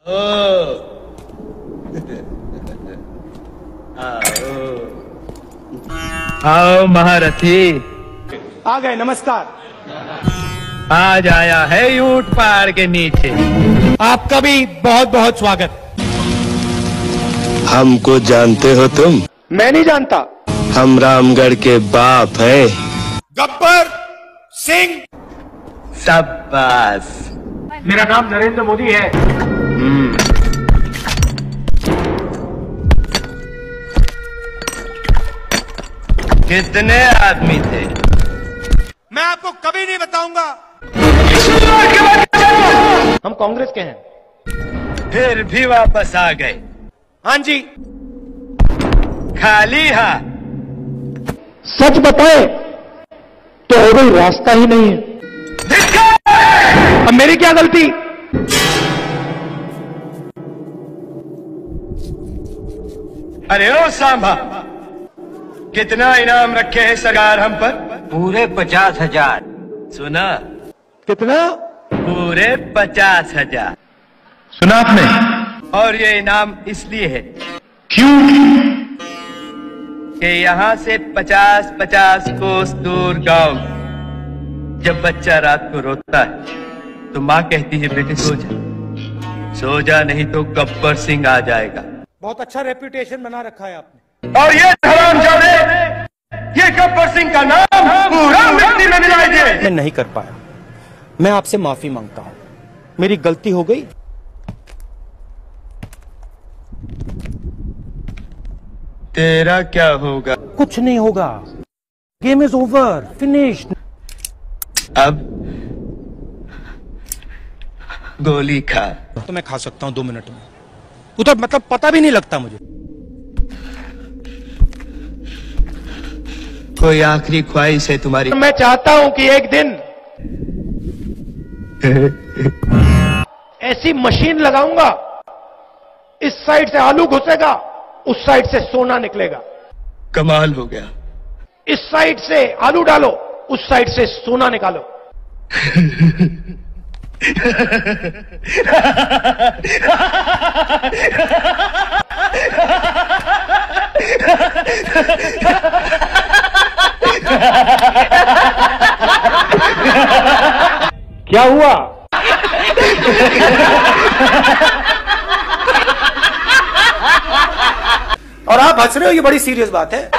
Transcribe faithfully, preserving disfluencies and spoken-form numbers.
आओ महारथी। आ गए, नमस्कार। आज आया है ऊंट पहाड़ के नीचे। आपका भी बहुत बहुत स्वागत। हमको जानते हो तुम? मैं नहीं जानता। हम रामगढ़ के बाप है। गब्बर सिंह। शाबाश। मेरा नाम नरेंद्र मोदी है। कितने आदमी थे? मैं आपको कभी नहीं बताऊंगा। हम कांग्रेस के हैं। फिर भी वापस आ गए। हाँ जी। खाली हाथ। सच बताए तो और कोई रास्ता ही नहीं है। अब मेरी क्या गलती? अरे ओ सांभा, कितना इनाम रखे हैं सरकार हम पर? पूरे पचास हजार। सुना? कितना? पूरे पचास हजार। सुना आपने? और ये इनाम इसलिए है क्यों? कि यहाँ से पचास पचास कोस दूर गांव जब बच्चा रात को रोता है तो माँ कहती है बेटे सो जा, सो जा नहीं तो गब्बर सिंह आ जाएगा। बहुत अच्छा रेप्यूटेशन बना रखा है आपने। और ये हरामजादे, ये गब्बर सिंह का नाम पूरा मिट्टी में मिला दे। मैं नहीं कर पाया, मैं आपसे माफी मांगता हूं, मेरी गलती हो गई। तेरा क्या होगा? कुछ नहीं होगा। Game is over, finish. अब गोली खा। तो मैं खा सकता हूं दो मिनट में। उधर मतलब पता भी नहीं लगता मुझे। कोई आखिरी ख्वाहिश है तुम्हारी? मैं चाहता हूं कि एक दिन ऐसी मशीन लगाऊंगा, इस साइड से आलू घुसेगा, उस साइड से सोना निकलेगा। कमाल हो गया। इस साइड से आलू डालो, उस साइड से सोना निकालो। क्या हुआ? और आप हंस रहे हो, ये बड़ी सीरियस बात है।